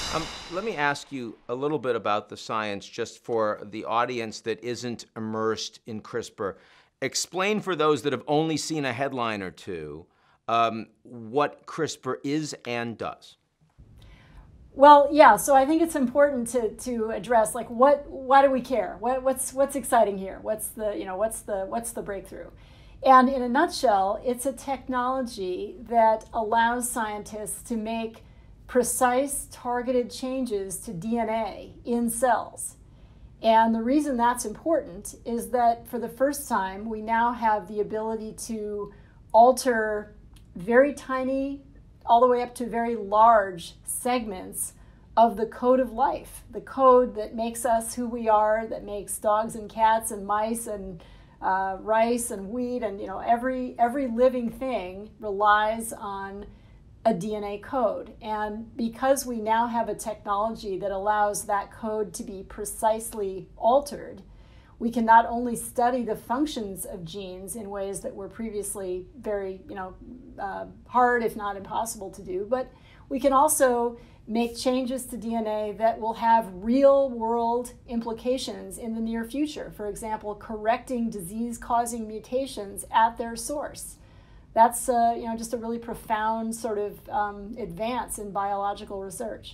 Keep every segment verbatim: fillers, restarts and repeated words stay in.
Um, let me ask you a little bit about the science, just for the audience that isn't immersed in CRISPR. Explain for those that have only seen a headline or two um, what CRISPR is and does. Well, yeah. So I think it's important to to address, like, what why do we care? What what's what's exciting here? What's the you know what's the what's the breakthrough? And in a nutshell, it's a technology that allows scientists to make precise targeted changes to D N A in cells. And the reason that's important is that for the first time, we now have the ability to alter very tiny, all the way up to very large segments of the code of life, the code that makes us who we are, that makes dogs and cats and mice and uh, rice and wheat, and you know every every living thing relies on a D N A code. And because we now have a technology that allows that code to be precisely altered, we can not only study the functions of genes in ways that were previously very, you know, uh, hard, if not impossible to do, but we can also make changes to D N A that will have real world implications in the near future. For example, correcting disease-causing mutations at their source. That's uh, you know just a really profound sort of um, advance in biological research.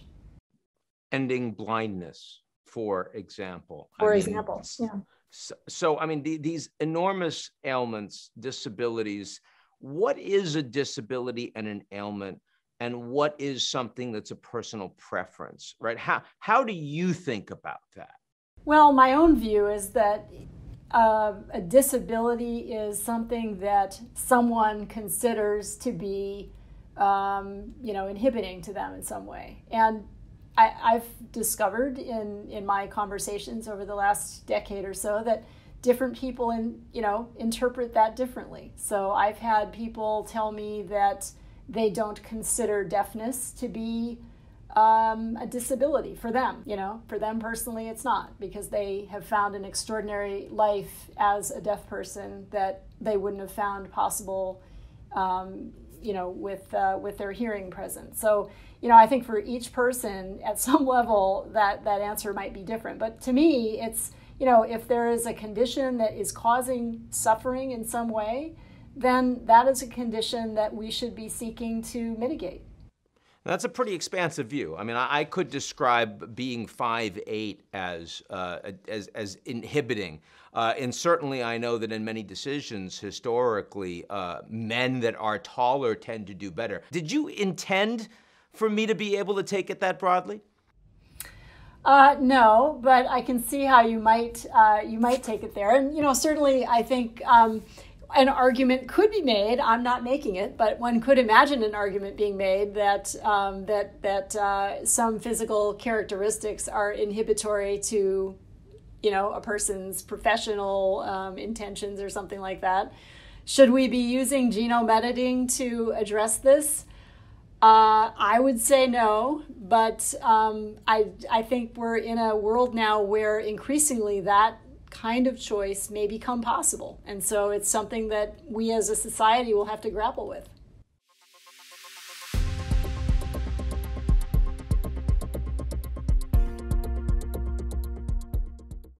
Ending blindness, for example. For I example, mean, yeah. So, so I mean, the, these enormous ailments, disabilities. What is a disability and an ailment, and what is something that's a personal preference, right? How how do you think about that? Well, my own view is that Uh, a disability is something that someone considers to be, um, you know, inhibiting to them in some way. And I, I've discovered in, in my conversations over the last decade or so that different people, in, you know, interpret that differently. So I've had people tell me that they don't consider deafness to be Um, a disability for them. You know, for them personally, it's not, because they have found an extraordinary life as a deaf person that they wouldn't have found possible, um, you know, with uh, with their hearing present. So, you know, I think for each person at some level that that answer might be different. But to me, it's, you know, if there is a condition that is causing suffering in some way, then that is a condition that we should be seeking to mitigate. That's a pretty expansive view. I mean, I, I could describe being five eight as uh, as, as inhibiting. Uh, and certainly I know that in many decisions historically, uh, men that are taller tend to do better. Did you intend for me to be able to take it that broadly? Uh, no, but I can see how you might uh, you might take it there. And, you know, certainly I think um, an argument could be made. I'm not making it, but one could imagine an argument being made that um, that that uh, some physical characteristics are inhibitory to, you know, a person's professional um, intentions or something like that. Should we be using genome editing to address this? Uh, I would say no, but um, I I think we're in a world now where increasingly that kind of choice may become possible. And so it's something that we as a society will have to grapple with.